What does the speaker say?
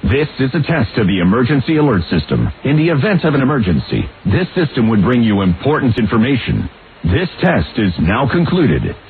This is a test of the emergency alert system. In the event of an emergency, this system would bring you important information. This test is now concluded.